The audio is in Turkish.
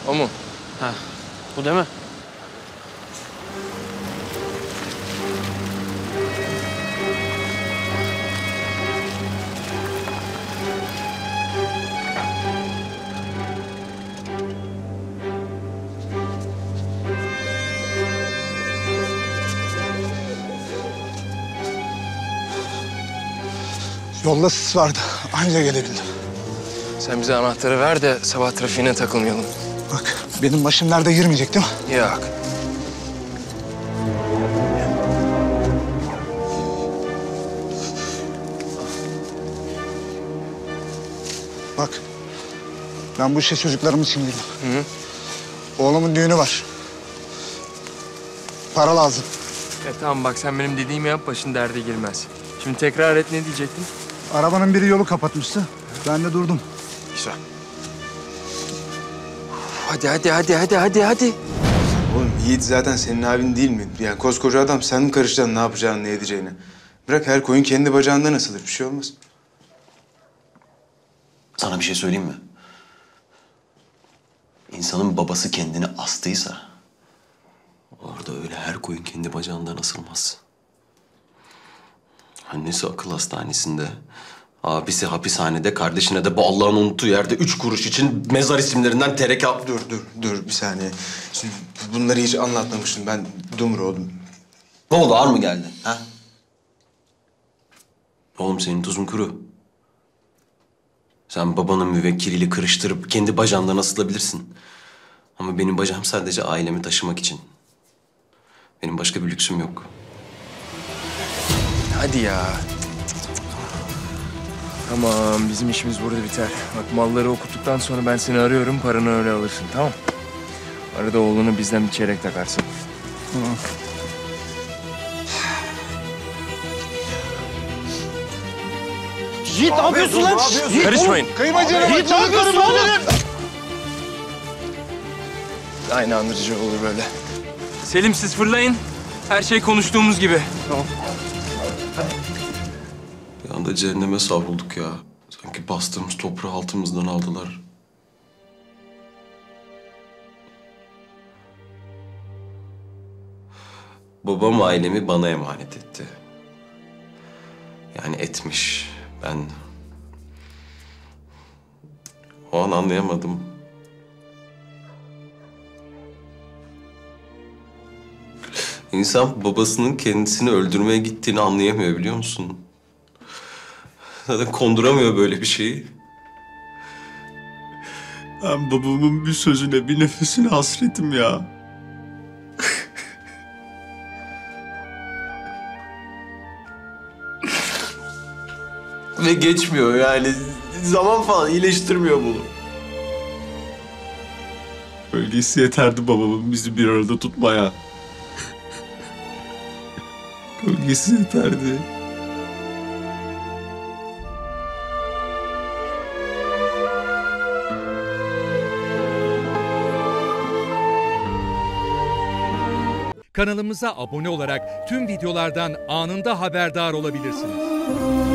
O mu? Ha, bu değil mi? Yolda sis vardı. Anca gelebildim. Sen bize anahtarı ver de sabah trafiğine takılmayalım. Bak benim başım nerede girmeyecek değil mi? Yok. Bak ben bu işe çocuklarım için girdim. Hı. Oğlumun düğünü var. Para lazım. Tamam bak sen benim dediğimi yap, başın derde girmez. Şimdi tekrar et, ne diyecektin? Arabanın biri yolu kapatmıştı. Ben de durdum. Güzel. Hadi. Oğlum Yiğit zaten senin abin değil mi? Yani koskoca adam, sen mi karışacaksın ne yapacağını, ne edeceğini? Bırak, her koyun kendi bacağından asılır, bir şey olmaz. Sana bir şey söyleyeyim mi? İnsanın babası kendini astıysa... orada öyle her koyun kendi bacağından asılmaz. Annesi akıl hastanesinde, abisi hapishanede, kardeşine de bu Allah'ın unuttuğu yerde 3 kuruş için mezar isimlerinden tereke... Dur bir saniye. Şimdi bunları hiç anlatmamıştım, ben dumur oldum. Ne oldu, ağır mı geldi? Ha? Oğlum senin tuzun kuru. Sen babanın müvekkiliyle kırıştırıp kendi bacağından asılabilirsin. Ama benim bacağım sadece ailemi taşımak için. Benim başka bir lüksüm yok. Hadi ya. Tamam, bizim işimiz burada biter. Bak malları okuttuktan sonra ben seni arıyorum, paranı öyle alırsın, tamam? Arada oğlunu bizden bir çeyrek takarsın. Tamam. Yiğit ne yapıyorsun lan? Yiğit, Karışmayın. Kıymacı Yiğit ne yapıyorsun oğlum? Aynı andırıcı olur böyle. Selim siz fırlayın. Her şey konuştuğumuz gibi. Tamam. Bir anda cehenneme savrulduk ya. Sanki bastığımız toprağı altımızdan aldılar. Babam ailemi bana emanet etti. Yani etmiş. Ben... o an anlayamadım. İnsan babasının kendisini öldürmeye gittiğini anlayamıyor, biliyor musun? Zaten konduramıyor böyle bir şeyi. Ben babamın bir sözüne, bir nefesine hasretim ya. Ve geçmiyor yani. Zaman falan iyileştirmiyor bunu. Öyleyse yeterdi babamın bizi bir arada tutmaya. Gölgesi yeterdi. Kanalımıza abone olarak tüm videolardan anında haberdar olabilirsiniz.